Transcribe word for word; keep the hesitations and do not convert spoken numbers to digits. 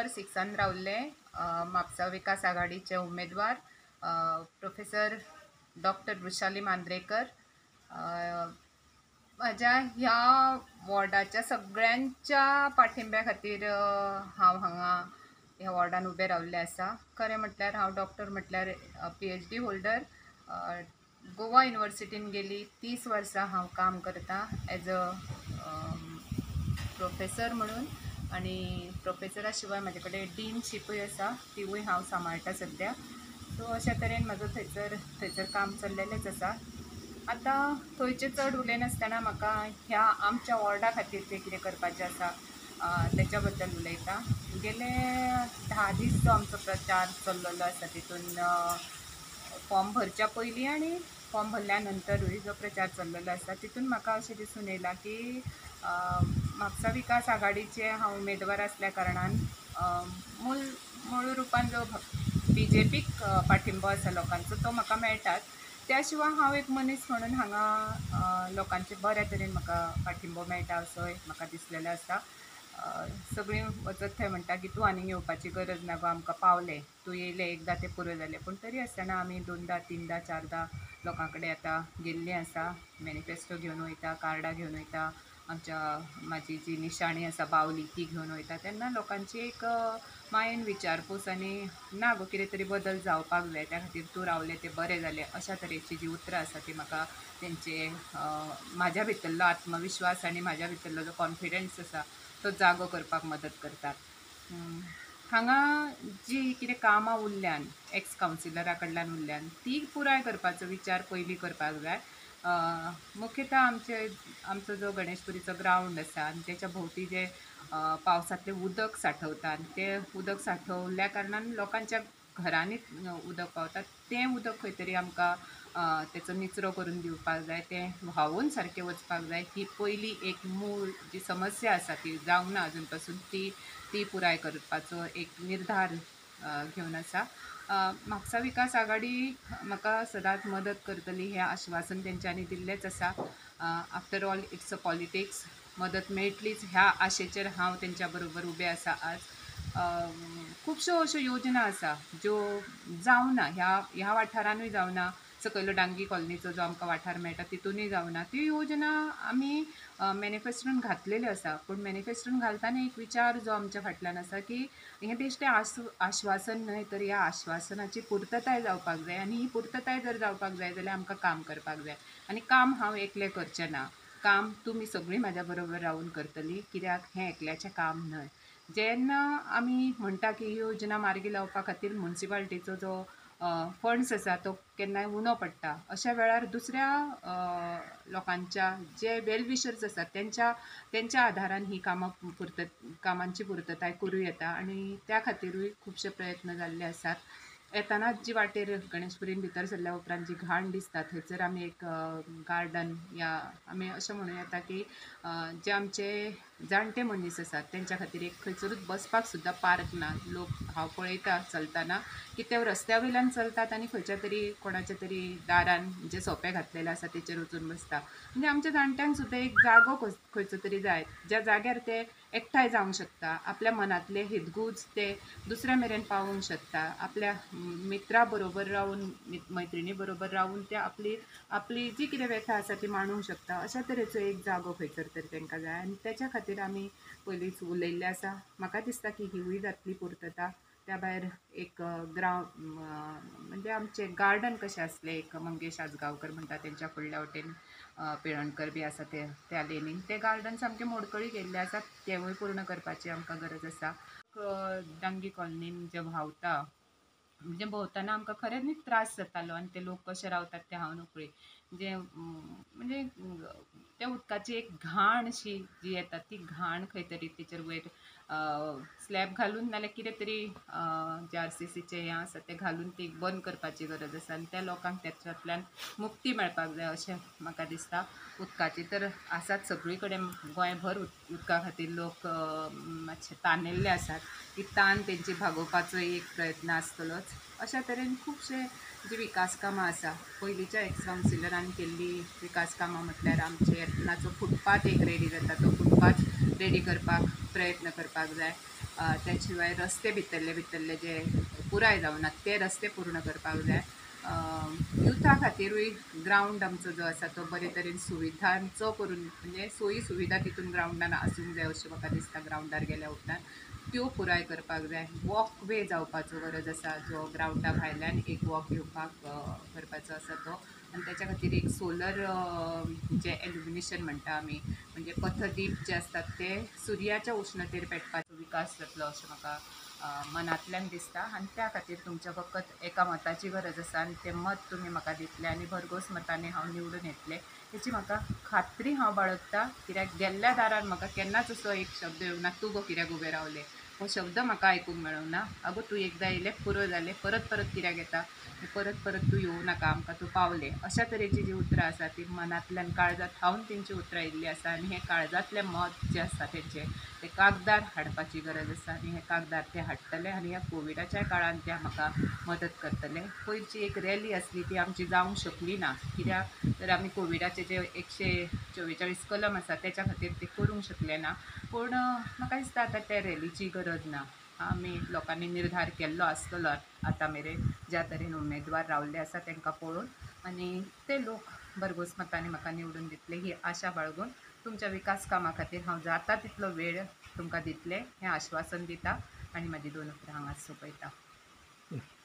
सिक्सान रावल्ले, म्हापसा विकास आघाडीचे उमेदवार professor doctor Vrushali Mandrekar. माझ्या ह्या वॉर्डाच्या सगळ्यांच्या पाठिंब्या खातीर हांव हांगा ह्या वॉर्डान उबें रावल्लें आसा. खरें म्हटल्यार हांव डॉक्टर म्हटल्यार P H D holder. Goa युनिवर्सिटीन गेली तीस वर्सां हांव काम करता एज अ प्रोफेसर म्हणून. आणि प्रोफेसरा शिवाय म्हाजे कडेन डीनशीपूय आसा, तिवूय हांव सांबाळटा सद्या. सो अशा तरेन म्हाजो थंयसर थंयसर काम चल्लेलेंच आसा. आतां थंयचें चड उलयनासतना म्हाका ह्या आमच्या वॉर्डा खातीर जें कितें करपाचें आसा तेच्या बद्दल उलयता. गेले धा दीस जो आमचो प्रचार चल्लेलो आसा तितून फॉर्म भरच्या पयलीं आनी फॉर्म भरल्या नंतरूय जो प्रचार चल्लेलो आसा तितून म्हाका अशें दिसून येयलां की म्हापसा विकास आघाडीचे हांव उमेदवार असल्या कारणान मूळ मूळ रुपान जो बी जे पीक पाठिंबो आसा लोकांचो तो म्हाका मेळटात. त्या शिवाय हांव एक मनीस म्हणून हांगा लोकांचे बऱ्या तरेन म्हाका पाठिंबो मेळटा असोय म्हाका दिसलेलो आसा. सगळीं वचत थंय म्हणटा की तूं आनीक येवपाची गरज ना गो, आमकां पावलें, तूं येयलें एकदां तें पुरो जालें. पूण तरी आसतना आमी दोनदा तिनदा चारदां लोकां कडेन आतां गेल्लीं आसा. मॅनिफेस्टो घेवन वयता, कार्डां घेवन वयता, आमच्या म्हाजी जी निशाणी आसा बावली ती घेवन वयता. तेन्ना लोकांची एक मायेन विचारपूस आनी ना गो कितें तरी बदल जावपाक जाय, त्या खातीर तूं रावलें तें बरें जालें, अशा तरेची जी उतरां आसा ती म्हाका तेंचे म्हाज्या भितरलो आत्मविश्वास आनी म्हाज्या भितरलो जो कॉन्फिडन्स आसा तो जागो करपाक मदत करतात. हांगा जी कितें कामां उरल्यान एक्स कावन्सिलरा कडल्यान उरल्यान ती पुराय करपाचो विचार पयलीं करपाक जाय. मुख्यतः आमचे आमचो जो गणेशपुरीचो ग्रावंड आसा आनी तेच्या भोंवती जे पावसांतलें उदक साठवता आनी तें उदक साठवल्ल्या कारणान लोकांच्या घरांनी उदक पावता, तें उदक खंय तरी आमकां तेचो निचरो करून दिवपाक जाय, तें व्हांवून सारकें वचपाक जाय. ही पयली एक मूळ जी समस्या आसा ती जावंक ना अजून पासून ती ती पुराय करपाचो एक निर्धार घेवन आसा. म्हापसा विकास आघाडी म्हाका सदांच मदत करतली हें आश्वासन तेंच्यांनी दिल्लेंच आसा. After all it's a politics, मदत मेळटलीच ह्या आशेचेर हांव तेंच्या बरोबर उबें आसा आज. खुबश्यो अश्यो योजना आसा ज्यो जावना, ह्या ह्या वाठारानूय जावना, सकयलो डांगी कॉलनीचो जो आमकां वाठार मेळटा तितूनय जावना. त्यो योजना आमी मॅनिफेस्टोन घातलेल्यो आसा, पूण मॅनिफेस्टोन घालतना एक विचार जो आमच्या फाटल्यान आसा की हें बेश्टें आस आश्वासन न्हय तर ह्या आश्वासनाची पुर्तताय जावपाक जाय. आनी ही पुर्तताय जर जावपाक जाय जाल्यार आमकां काम करपाक जाय. आनी काम हांव एकलें करचें ना, काम तुमी सगळीं म्हाज्या बरोबर रावून करतलीं, कित्याक हें एकल्याचें काम न्हय. जेन्ना आमी म्हणटा की ही योजना मार्गी लावपा खातीर मुन्सिपालिटीचो जो फंड्स आसा तो केन्नाय उणो पडटा, अशा वेळार दुसऱ्या लोकांच्या जे वेल विशर्स आसात तेंच्या तेंच्या आदारान ही कामां पुर्त कामांची पुर्तताय करूं येता. आनी त्या खातीरूय खुबशे प्रयत्न जाल्ले आसात. येतानाच जी वाटेर गणेशपुरीन भितर सरल्या उपरांत जी घाण दिसता थंयसर आमी एक गार्डन या आमी अशें म्हणूं येता की जे आमचे जाणटे मनीस आसात तेंच्या खातीर एक खंयसरूच बसपाक सुद्दां पार्क ना. लोक हांव पळयता चलतना की ते रस्त्या वयल्यान चलतात आनी खंयच्या तरी कोणाच्या तरी दारान जे सोंपे घातलेले आसा तेचेर वचून बसता. म्हणजे आमच्या जाणट्यांक सुद्दां एक जागो खंयचो तरी जाय ज्या जाग्यार ते एकठांय जावंक शकता, आपल्या मनांतले हितगूज ते दुसऱ्या मेरेन पावोवंक शकता, आपल्या मित्रा बरोबर रावून मैत्रिणी बरोबर रावून ते आपली आपली जी कितें व्यथा आसा ती मांडूंक शकता. अशा तरेचो एक जागो खंयसर तरी तांकां जाय आनी तेच्या खातीर आमी पयलींच उलयल्ले आसा. म्हाका दिसता की हिवूय जातली पुर्तता. त्या भायर एक ग्रावंड म्हणजे आमचे गार्डन कशें आसलें, एक मंगेश आजगांवकर म्हणटा तेंच्या फुडल्या वटेन पिळणकर बी आसा ते त्या लेनीन ते गार्डन सामके मोडकळी गेल्ले आसात, तेवूय पूर्ण करपाची आमकां गरज आसा. डांगी कॉलनीन जे व्हांवता म्हणजे भोंवतना आमकां खरेंच त्रास जातालो आनी ते लोक कशे रावतात ते हांव नकळी. जे म्हणजे त्या उदकाची एक घाण अशी जी येता ती घाण खंय तरी तेचेर वयर स्लॅब घालून नाल्यार कितें तरी जे आर सी सीचे हें आसा तें घालून ती बंद करपाची गरज आसा आनी त्या लोकांक तेच्यांतल्यान मुक्ती मेळपाक जाय अशें म्हाका दिसता. उदकाची तर आसात सगळी कडेन गोंयभर उदका खातीर लोक मातशे तानिल्ले आसात. ती तान तेंची भागोवपाचो एक प्रयत्न आसतलोच. अशा तरेन खुबशे जी विकास कामां आसा पयलींच्या एक्स कावन्सिलरान केल्ली विकास कामां म्हटल्यार आमचे येत्नाचो फुटपाथ एक रेडी जाता तो फुटपाथ रेडी करपाक प्रयत्न करपाक जाय. त्या शिवाय रस्ते भितरले भितरले जे पुराय जावनात ते रस्ते पूर्ण करपाक जाय. युथा खातीरूय ग्रावंड आमचो जो आसा तो बरे तरेन सुविधांचो करून म्हणजे सोयी सुविधा तितून ग्रावंडान आसूंक जाय अशें म्हाका दिसता. ग्रावंडार गेल्या उपरांत त्यो पुराय करपाक जाय. वॉक वे जावपाचो गरज आसा जो ग्रावंडा भायल्यान एक वॉक घेवपाक करपाचो आसा तो. आनी त्याच्या खातीर एक सोलर जे एल्युमिनेशन म्हणटा आमी म्हणजे पथदीप जे असतात ते सुर्याच्या उश्णतेर पेटपाचो विकास जातलो अशें म्हाका मनांतल्यान दिसता. आनी त्या खातीर तुमच्या फकत एका मताची गरज आसा आनी तें मत तुमी म्हाका दितले आनी भरघोस मतांनी हांव निवडून येतलें हेची म्हाका खात्री हांव बाळगतां. कित्याक गेल्ल्या दारान म्हाका केन्नाच असो एक शब्द येवंक ना तूं गो कित्याक उबें रावलें हो शब्द म्हाका आयकूंक मेळूंक ना. आगो तूं एकदां येयलें पुरो जालें, परत परत कित्याक येता, परत परत तूं येवं नाका, आमकां तूं पावलें. अशा तरेची जी उतरां आसा ती मनांतल्यान काळजांत थावन तेंची उतरां येयल्लीं आसा आनी हें काळजांतलें मत जें आसा तेंचें तें कागदार हाडपाची गरज आसा आनी हें कागदार ते हाडटले आनी ह्या कोविडाच्या काळान ते म्हाका मदत करतले. पयरची एक रॅली आसली ती आमची जावंक शकली ना कित्याक तर आमी कोविडाचे जे एकशे चोवेचाळीस कलम आसा तेच्या खातीर ते करूंक शकले ना. पूण म्हाका दिसता आतां त्या रॅलीची गरज ना. आमी लोकांनी निर्धार केल्लो आसतलो आतां मेरेन ज्या तरेन उमेदवार रावल्ले आसा तांकां पळोवन आनी ते लोक भरघोस मतांनी म्हाका निवडून दितले ही आशा बाळगून तुमच्या विकास कामा खातीर हांव जाता तितलो वेळ तुमकां दितलें हें आश्वासन दिता आनी म्हाजी दोन उतरां हांगाच सोंपयता.